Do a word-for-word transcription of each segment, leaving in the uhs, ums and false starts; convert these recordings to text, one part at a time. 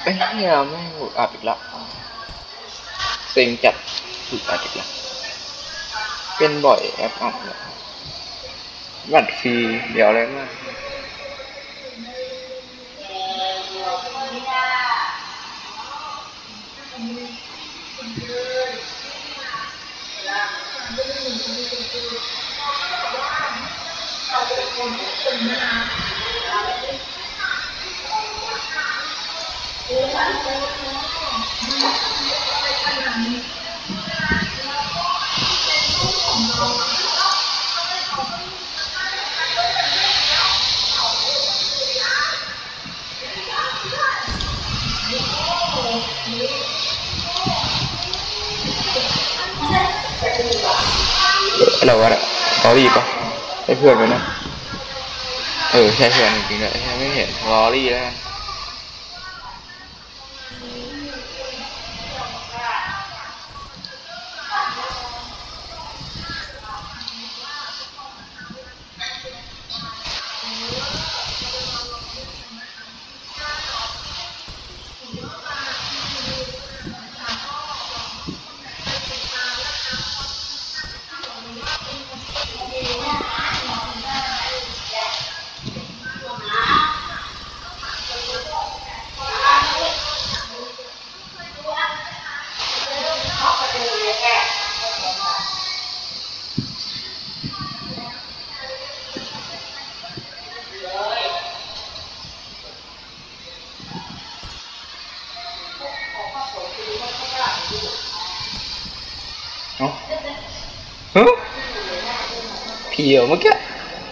ไอ้เนี่ยไม่หลุดอัดอีกแล้วเซ็งจัดหลุดอัดอีกแล้วเป็นบ่อยแอปอัดเนี่ยบัตรฟรีเดี๋ยวอะไรมากเราว่าลอรี่ปะให้เพื่อนไปนะเออใช่เพื่อนจริงๆเลยไม่เห็นลอรี่แล้วกันฮะผีเหรอเมื่อกี้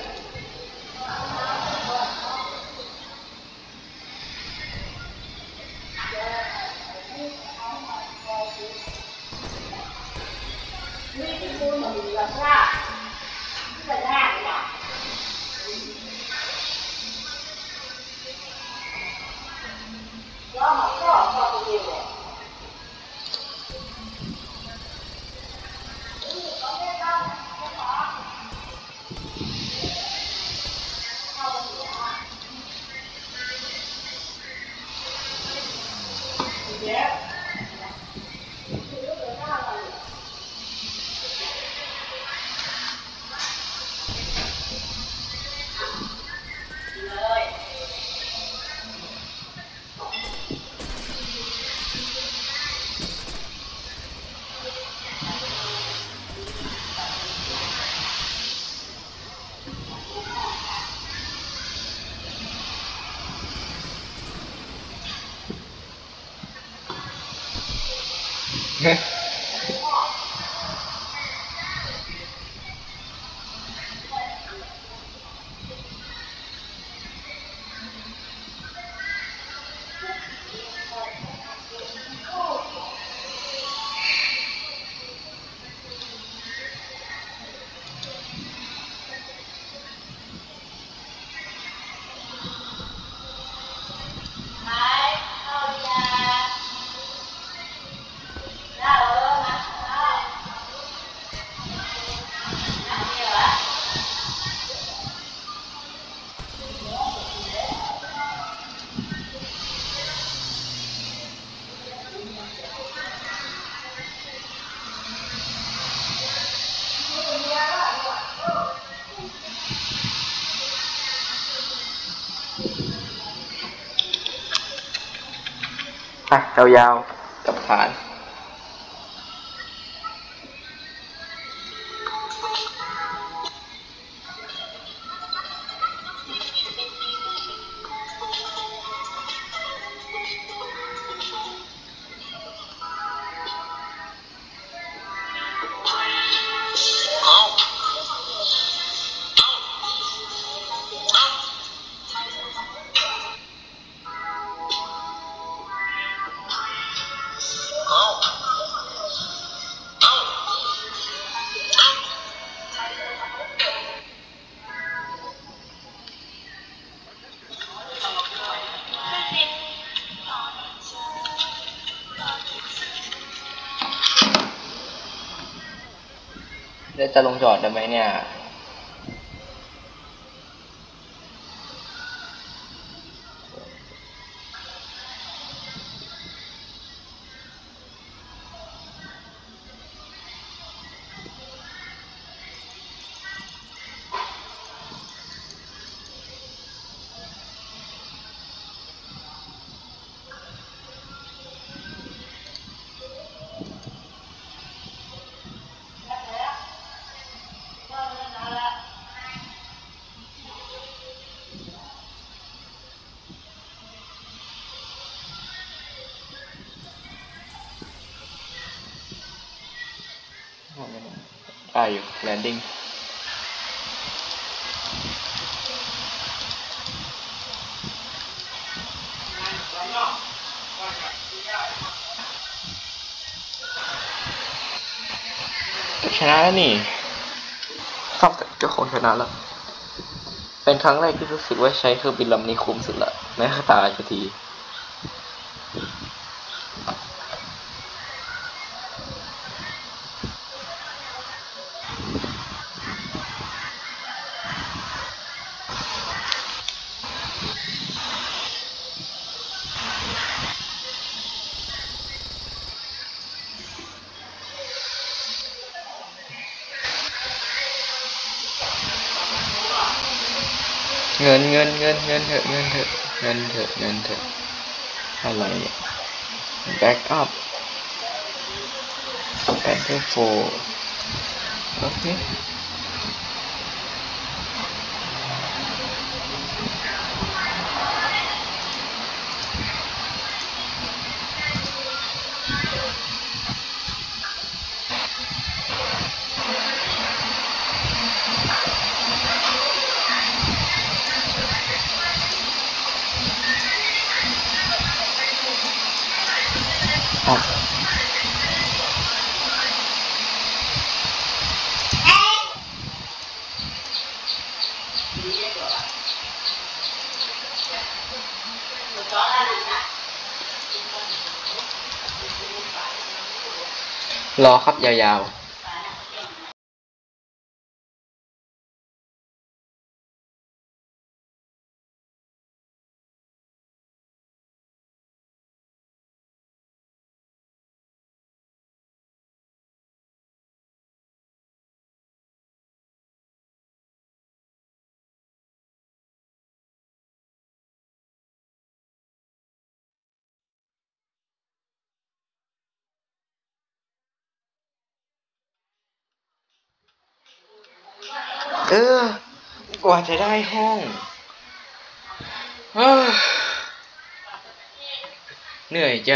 อ่ะยาวๆกับฐานแล้วจะลงจอดได้ไหมเนี่ยได้อยู่แลนดิ้งชนะแล้วนี่ครับเจ้าของชนะแล้วเป็นครั้งแรกที่รู้สึกว่าใช้เครื่องบินลำนี้คุ้มสุดละแม้ตายสักทีเงินเงินเงินเงินเถอะเงินเถอะเงินเถอะเงินเถอะอะไรเนี่ยแบ็กอัพแบ็กอัพโฟโอเคอ่ะรอครับยาวๆเออกว่าจะได้ห้องเอ้อเหนื่อยใจ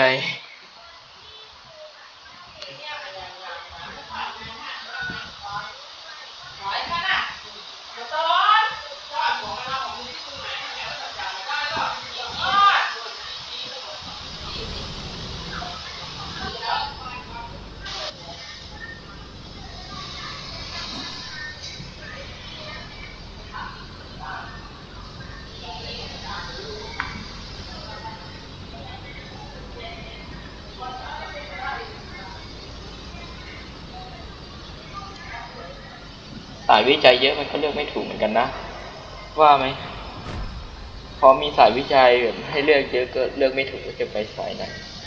สายวิจัยเยอะมันก็เลือกไม่ถูกเหมือนกันนะว่าไหมพอมีสายวิจัยแบบให้เลือกเยอะก็เลือกไม่ถูกว่าจะไปสายไหน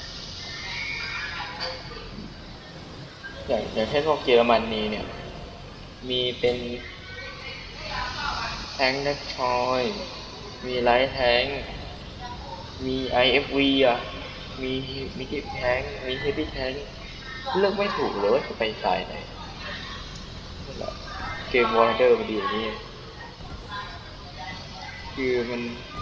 อย่างอย่างเช่นพวกเยอรมนีเนี่ยมีเป็นแทงค์นักชอยมีไลท์แทงค์มี ไอ เอฟ วี อ่ะมีมีดิฟแทงค์มีเฮฟวี่แทงค์เลือกไม่ถูกเลยว่าจะไปสายไหนเกมวอร์เดอร์มันดีอย่างนี้คือมัน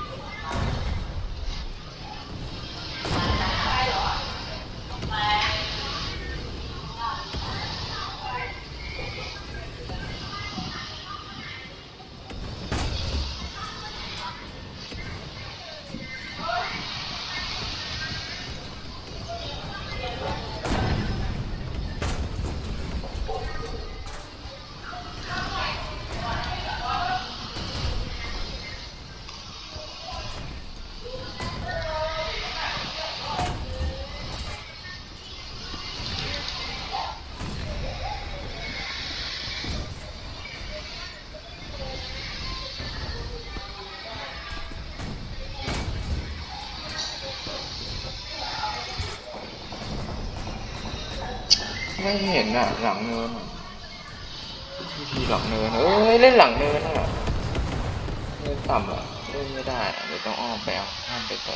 ไม่เห็นอ่ะหลังเนินทีหลังเนินเอ้ยเล่นหลังเนินอ่ะเนินต่ำอ่ะเล่นไม่ได้เดี๋ยวต้องอ้อมไปเอาข้ามไปไกล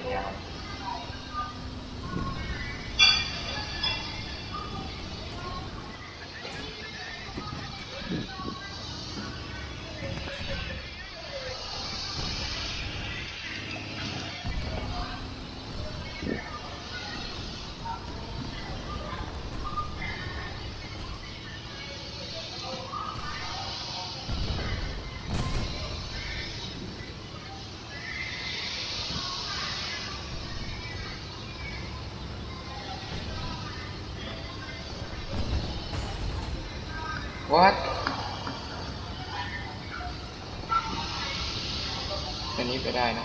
ยาว what อันนี้ไปได้นะ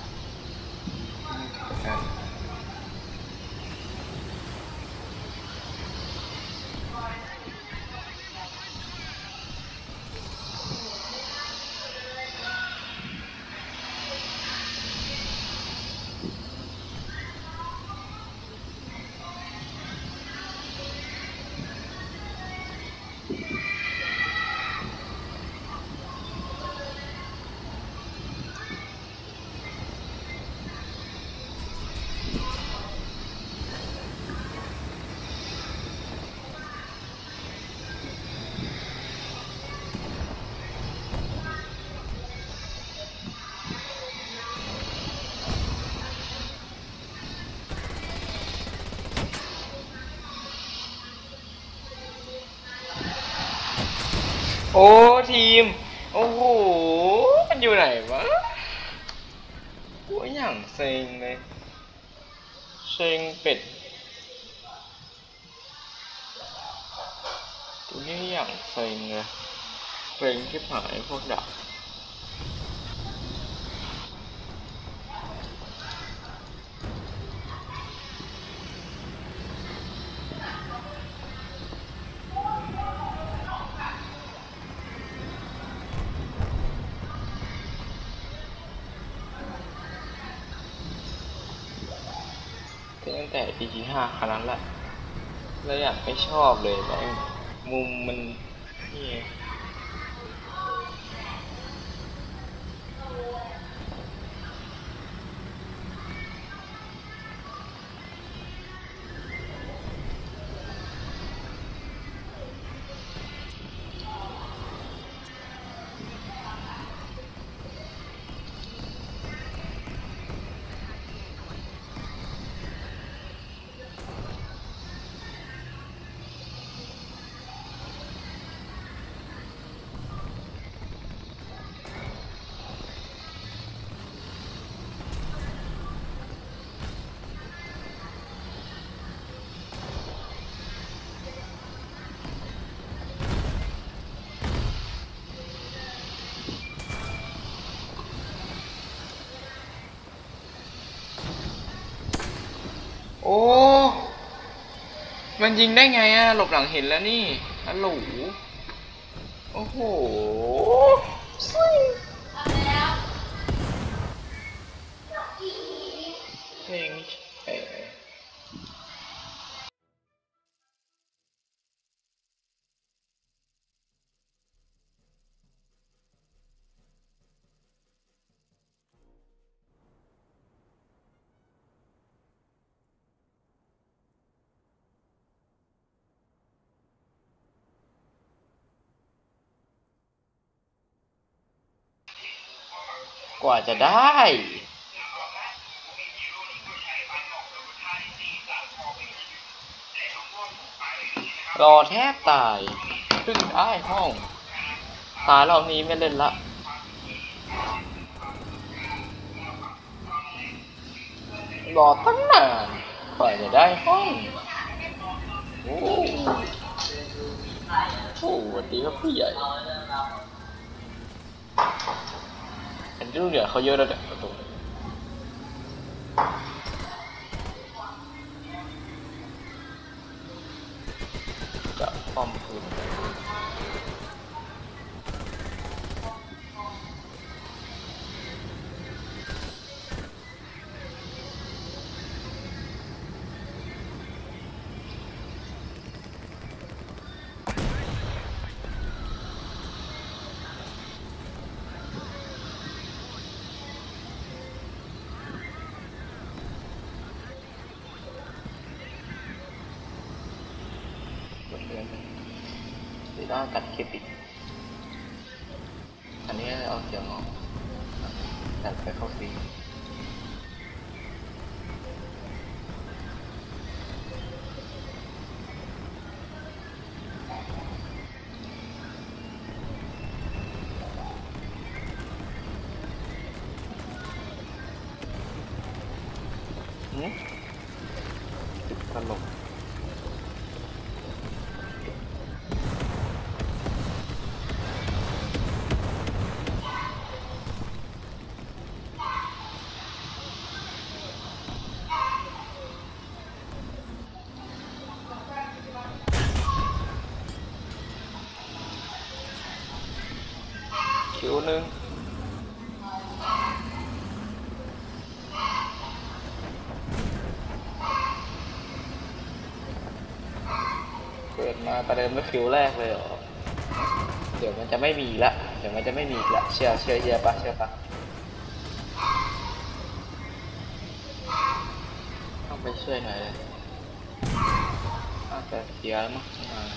โอ้ทีมโอ้โหมันอยู่ไหนวะโอ้ยอย่างเซ็งเลยเซ็งเป็ดตัวนี้อย่างเซ็งเลยเซ็งที่หายพวกดักตั้งแต่ พี จี ห้าครั้งนั้นแหละแล้วอยากไม่ชอบเลยแม่งมุมมันนี่โอ้มันยิงได้ไงอะหลบหลังเห็นแล้วนี่ฮัลโหลโอ้โหเพลงเอ๋กว่าจะได้รอแทบตายขึ้นได้ห้องตายรอบนี้ไม่เล่นละรอตั้งนานกว่าจะได้ห้องโอ้โหสวัสดีครับพี่ใหญ่อันนี้ลูกเหนือเขาเยอะแล้วเนี่ยประตูจะป้อมคืนต้องตัดคลิปอีกอันนี้เอาเสียงออกตัดไปเข้าฟรีตลกคิวหนึ่งเปิดมาประเดิมด้วยคิวแรกเลยเหรอเดี๋ยวมันจะไม่มีละเดี๋ยวมันจะไม่มีละเชื่อเชื่อเชื่อปะเชื่อปะต้องไปช่วยหน่อยเลยอาจจะเสียแล้วมั้ง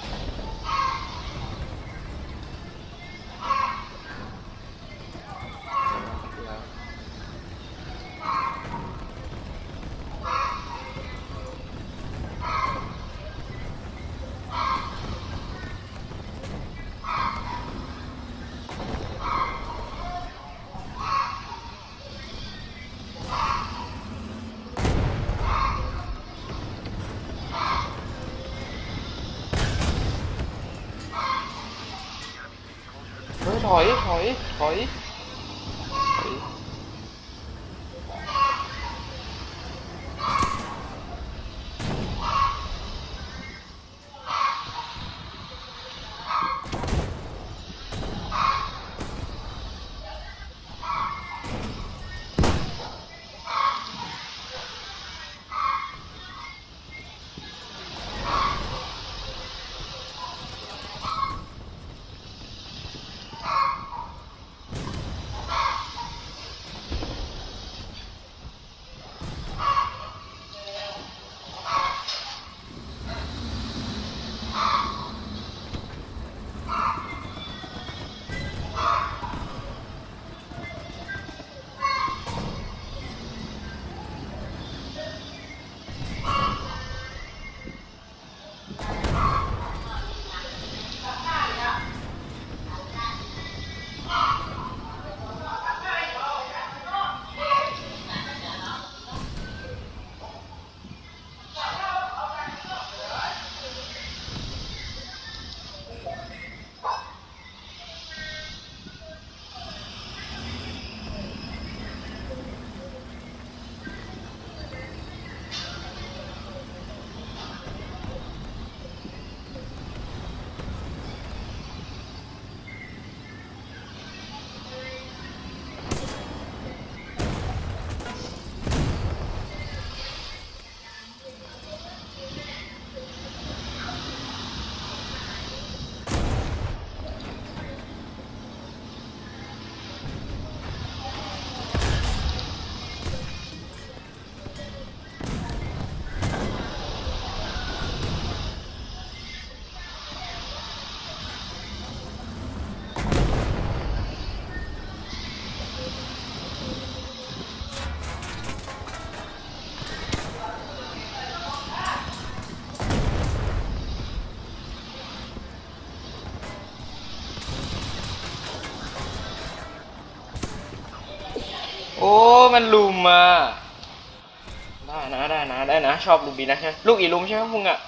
ถอยถอยถอยโอ้มันลุมมาได้นะได้นะได้นะชอบลุมบีนะใช่ไหมลูกอีลุมใช่ไหมมึงอ่ะ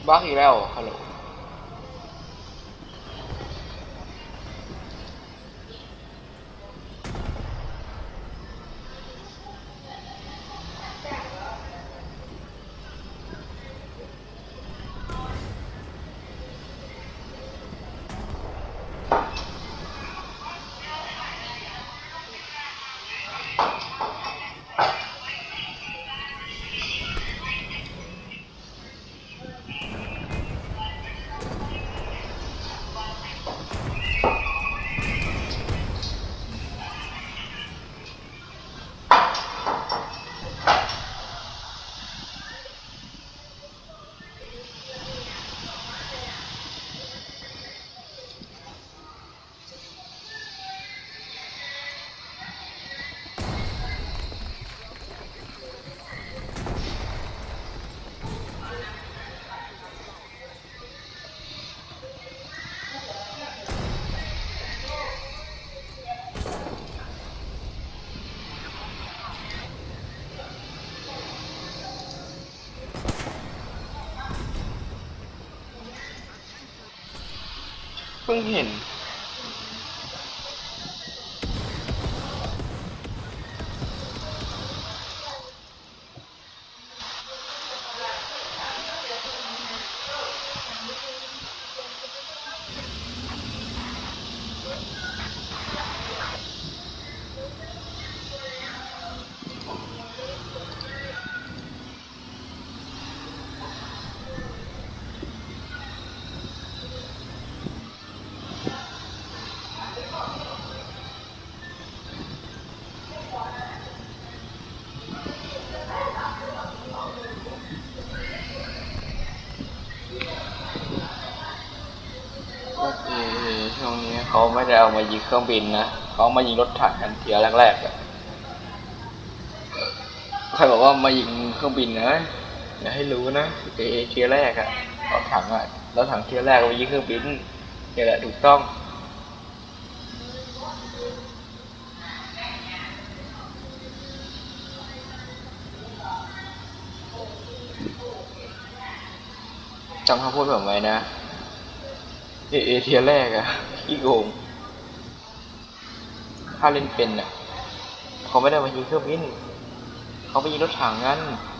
บั๊กอีกแล้วฮัลโหลเพิ่งเห็นช่วงนี้เขาไม่ได้เอามายิงเครื่องบินนะเขามายิงรถถังกันเทียแรกๆอะใครบอกว่ามายิงเครื่องบินนะอย่าให้รู้นะเอเทียแรกอะรถถังอะรถถังเทียแรกมายิงเครื่องบินนี่แหละถูกต้องจำคำพูดแบบไว้นะเอเทียแรกอะขี้โกงถ้าเล่นเป็นอะเขาไม่ได้มายิงเครื่องบินเขาไปยิงรถถังงั้น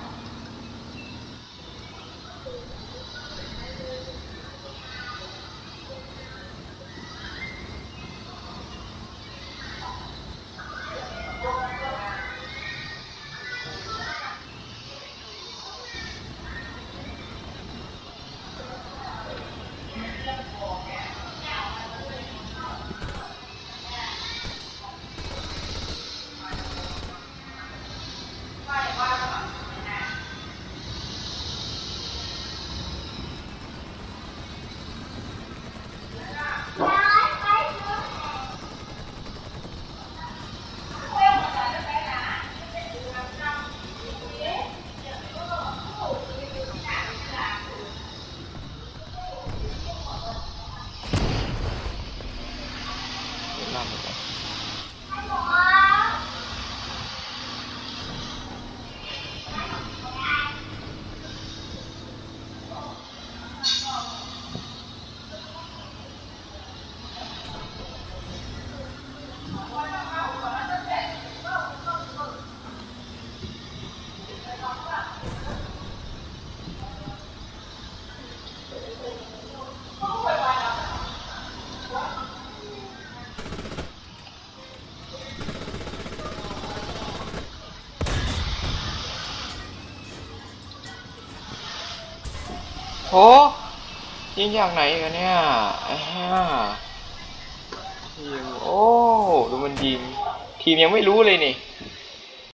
โหยิงอย่างไหนกันเนี่ยไอ้ห่าทีมโอ้ดูมันยิงทีมยังไม่รู้เลยนี่